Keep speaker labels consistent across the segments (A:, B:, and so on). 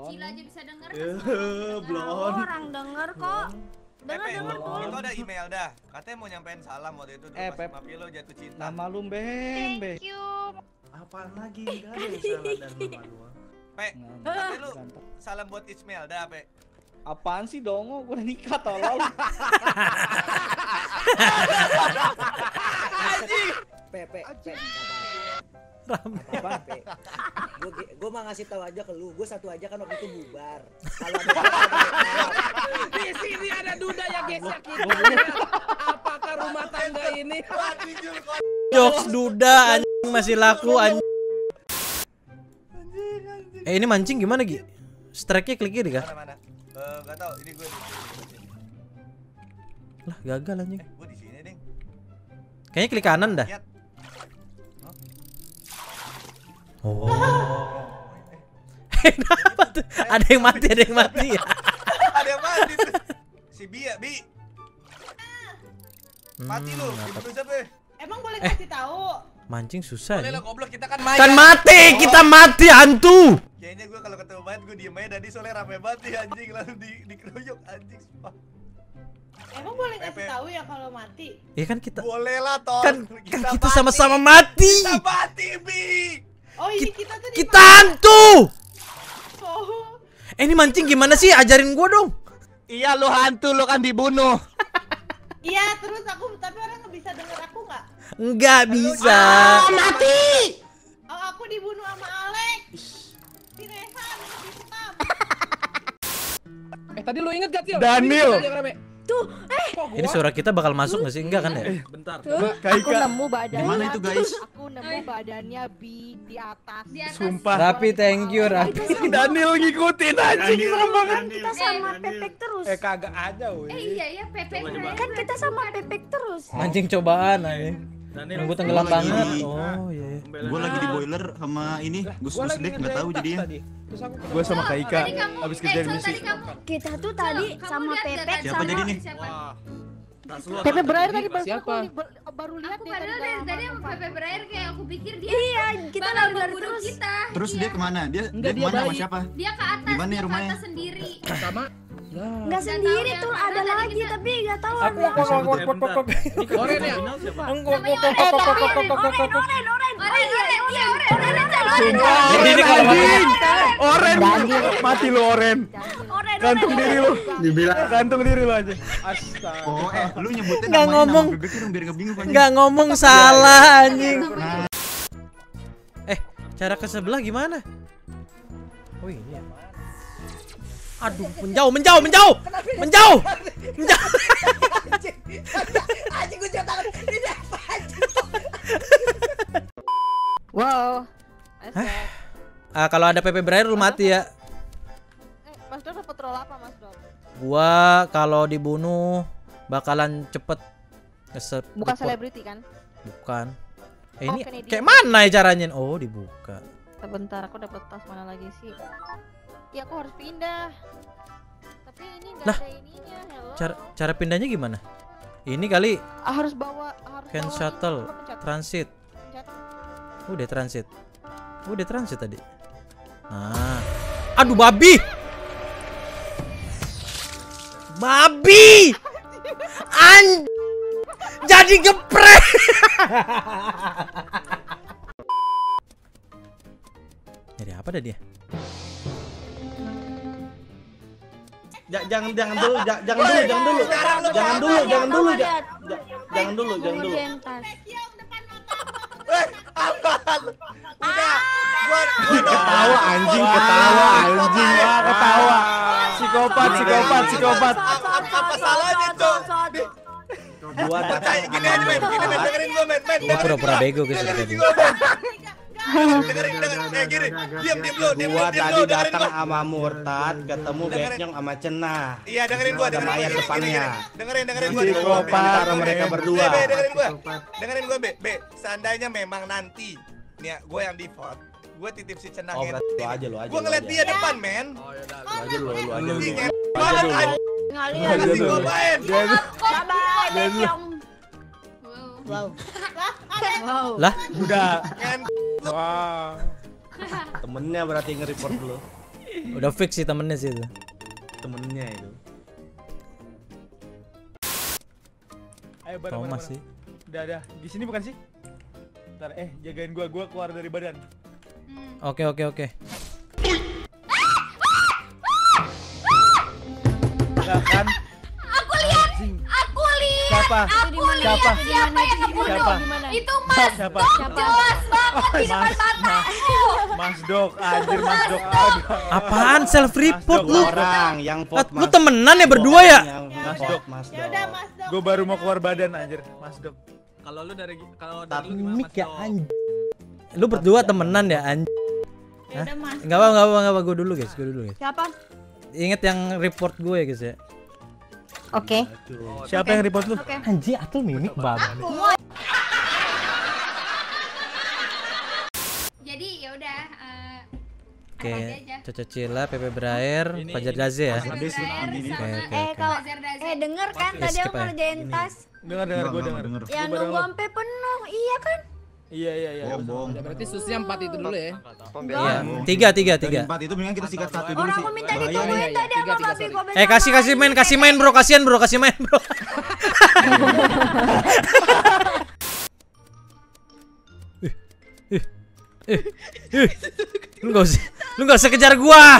A: kecil aja bisa denger.
B: Belum.
C: Orang denger kok. Denger tuh.
D: Itu ada email dah. Katanya mau nyampein salam waktu itu dulu pas
B: Pep.
D: sama Pilo jatuh cinta.
B: Nama lu Bembe.
C: Thank you.
E: Apaan lagi? Gak ada yang salah dan mama doang.
D: Pe, katanya lu salam buat Ismail dah, Pe.
B: Apaan sih dongo? Gua udah nikah tolol.
D: Anjing.
F: Pepe.
G: Ram.
F: Apa? Gue mah ngasih tahu aja ke lu. Gue satu aja kan waktu itu bubar. Kalau
H: Di sini ada duda yang gesek kita. Apakah rumah tangga ini?
G: Jokes duda anjing masih laku anjing. Ini mancing gimana Gi? Strike-nya klik kiri kah?
D: Mana? Gak tau, ini gue di sini.
G: Lah gagal anjing.
D: Gue di sini, Ding.
G: Kayaknya klik kanan dah.
D: Lihat.
G: Oh. Kenapa tuh? Ada yang mati ya.
D: Ada yang mati tuh. Si Bi. Mati lu, dibunuh siapa?
I: Emang boleh kasih tahu?
G: Mancing susah
D: Boleh
G: nih.
D: lah goblok, kita kan main.
G: Kan mati, kita mati hantu.
D: Kayaknya gue kalau ketemu banget gue diem aja tadi soalnya rame banget nih anjing langsung dikeroyok anjing.
I: Emang boleh kasih tahu ya kalau mati?
G: Ya kan kita.
D: Boleh lah toh.
G: Kan kita sama-sama mati.
D: Kita mati, Bi.
I: Oh ini kita tuh
G: Kita hantu.
I: Oh.
G: Ini mancing gimana sih? Ajarin gua dong.
D: Iya lu hantu, lu kan dibunuh.
I: Iya terus aku, tapi orang nggak bisa denger aku nggak?
G: Nggak bisa.
C: Mati.
I: Oh aku dibunuh sama Alex. Si Rehan, si Hitam.
H: Tadi lu inget gak sih?
B: Daniel.
C: Tuh,
G: Ini suara kita bakal masuk nggak sih? Enggak kan ya?
E: Bentar.
C: aku nemu badannya.
E: Gimana itu, guys?
C: Aku nemu badannya di atas.
A: Di atas.
B: Sumpah.
G: Rapi, thank you Rapi.
B: Daniel ngikutin anjing serem banget.
C: Kita sama Pepek terus.
B: Kagak ada weh.
A: Iya Pepe keren.
C: Kan kita sama Pepek terus.
G: Mancing cobaan aja. Nunggu tenggelam
E: Gua lagi-
G: banget. Oh iya.
E: Gue lagi di boiler sama ini Gus Dek nggak tahu jadinya.
B: Gue sama Kak Ika
A: Tadi kamu,
B: habis kerja di misi.
A: tadi kamu.
C: Kita tuh tadi
A: Kamu
C: sama
A: lihat
C: Pepek
A: gak
E: Siapa
C: sama
E: jadi nih?
A: Siapa?
C: Pepe berair tadi
H: Siapa?
C: baru lihat
A: Aku
C: dia
A: padahal dari tadi sama Pepe berair kayak aku pikir dia
C: Iya, kita
A: bakal
C: lari-lari
A: membunuh
C: terus.
A: kita.
E: Terus dia kemana? Dia
H: Enggak, dia
E: kemana sama
H: baik.
E: siapa?
A: Dia ke atas,
E: Gimana
A: dia
E: ya
A: ke
E: rumahnya?
A: atas sendiri.
H: Sama?
C: Nggak sendiri tuh, ada lagi tapi nggak tahu ada.
H: Oren ya?
G: Jadi ini kalau
B: Anjing. Oren. Mati lu Oren. Gantung diri lu.
E: Dibilang.
B: Gantung diri lu aja. Astaga.
E: Oh, lu nyebutin
G: Nggak
E: namanya
G: ngomong.
E: nama bebek dong biar nggak bingung kan.
G: nggak ngomong salah anjing. Cara ke sebelah gimana? Oh ini ya. Aduh, menjauh.
F: Anjing gue jatuh tangan. Ini apa anjing?
C: Wow.
G: Kalau ada Pepe berair lu mati ya.
C: Mas Dor dapat role apa Mas Dor?
G: Gua kalau dibunuh bakalan cepet
C: Bukan selebriti kan?
G: Bukan.
C: Oh,
G: Ini
C: Kennedy.
G: kayak mana ya caranya? Oh, dibuka.
C: Sebentar, aku dapat tas mana lagi sih? Ya aku harus pindah. Tapi ini nggak
G: Lah.
C: ada ininya. Hello.
G: Cara pindahnya gimana? Ini kali
C: Harus bawa
G: can
C: bawa
G: shuttle,
C: ini. Coba pencet.
G: transit.
C: Pencet.
G: Udah transit tadi. Nah. Aduh, babi. Jadi geprek. Jadi apa dah dia?
B: Jangan dulu. Ketawa anjing. Ketawa. Psikopat.
D: Apa salahnya, Cok?
B: Gua
D: Percaya gini aja, men. Dengerin gua, men.
G: Gua pura-pura bego guys tadi.
D: Dengerin gini. Diam lu.
B: Gua tadi datang sama Murtad, ketemu Beknyong sama Cenah.
D: Iya, dengerin gua,
B: Ada mayat
D: gini.
B: depannya.
D: Dengerin gua.
B: Psikopat mereka berdua.
D: Be, dengerin gua, Be. Seandainya memang nanti nih ya, gua yang di vote. Gua titip si Cenah
B: Oh,
D: ngedit.
B: berarti lu aja.
D: Gua ngeliat dia depan, men.
B: Lu aja.
D: Anjing, banget anjing.
C: Ngalian.
D: Anjing gua main.
C: Bye-bye, Beknyong.
A: Wow.
G: Lah,
B: Udah.
D: Ngen.
B: Wah. Temennya berarti nge-report dulu.
G: Udah fix sih temennya sih itu.
E: Temennya itu.
B: Ayo bareng.
G: Thomas sih.
B: Udah. Di sini bukan sih? Ntar jagain gua keluar dari badan.
G: Oke.
B: Nah, kan?
A: Aku lihat.
B: Siapa?
A: Aku lihat
B: Siapa?
A: siapa yang ngebunuh.
B: Siapa?
A: Itu Mas
B: Siapa?
A: Dok, jelas banget di depan mataku.
B: Mas Dok, anjir Mas Dok. Aduh.
G: Apaan self report
B: Mas
G: lu?
B: Dok,
J: Orang yang vote
G: Lu temenan ya berdua ya?
B: Mas Dok.
I: Ya udah Mas Dok.
B: Gua baru mau keluar badan anjir, Mas Dok.
H: Kalau lu dari lu
G: Tapi
H: gimana Mas
G: ya
H: Dok?
G: anjing. Lu berdua temenan ya anjing.
I: Ya udah Mas.
G: Enggak apa, gue dulu guys.
C: Siapa?
G: Ingat yang report gue ya guys ya.
C: Oke.
B: Siapa yang report lu?
G: Anjing Atul mimik babi.
A: Jadi ya udah
G: Oke,
A: aja.
G: Caca Cila, Pepe Brayer, Fajar Daze ya.
E: Habis ini.
C: Kalau denger kan
G: Oke,
C: tadi
G: skip
C: aku
G: ya.
C: ngerjain tas
B: Dengar gua dengar.
C: yang
B: Gua bareng
C: nunggu
B: lu.
C: sampai penuh. Iya kan?
B: Iya.
E: Bohong.
H: Ya, berarti susnya 4 itu dulu ya.
G: Iya, tiga.
E: Dari 4 itu mendingan kita sikat 1 dulu
C: Orang
E: sih.
C: aku minta
E: Bahaya
C: ditungguin
E: nih.
C: tadi sama
H: Tiga,
C: papi
H: sorry.
C: gua.
G: Kasih main bro, kasihan bro. Lu nggak usah kejar gua.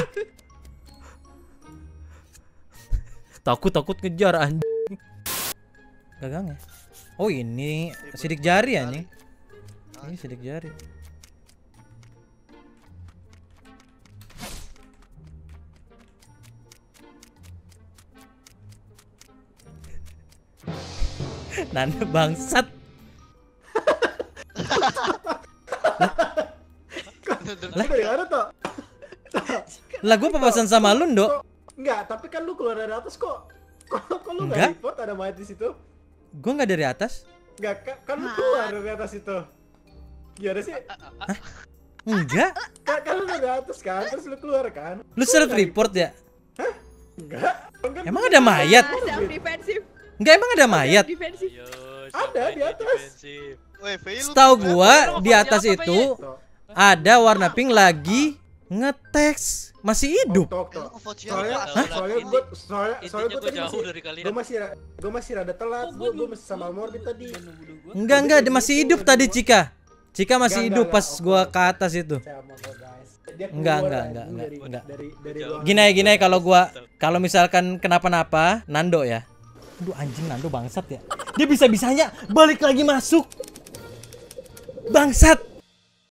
G: Takut ngejar anjing. Gagang ya. Oh ini sidik jari anjing. Ini sidik jari. Nanda bangsat.
F: Dari mana toh?
G: Lah gua papasan sama lu, Ndok.
F: Enggak, tapi kan lu keluar dari atas kok. Kok lu
G: Enggak.
F: enggak report ada mayat di situ?
G: Gua nggak dari atas.
F: Enggak, kan lu keluar dari atas itu. Gimana sih?
G: Enggak.
F: Kan lu dari atas kan, terus lu keluar kan?
G: Lu self report ya?
F: Enggak. Kan
G: Emang ada mayat?
I: Self defensif.
G: Enggak, emang ada mayat?
I: Defensif.
F: ada di atas.
G: Setahu gua di atas itu ada warna pink lagi ngeteks masih hidup.
F: Tok. Soalnya gue masih rada telat. Gue masih sama Morbid tadi.
G: Enggak, dia masih hidup tadi Cika. Cika masih hidup pas gua ke atas itu. Enggak. Gini kalau misalkan kenapa-napa, Nando ya. Aduh anjing Nando bangsat ya. Dia bisa-bisanya balik lagi masuk. Bangsat.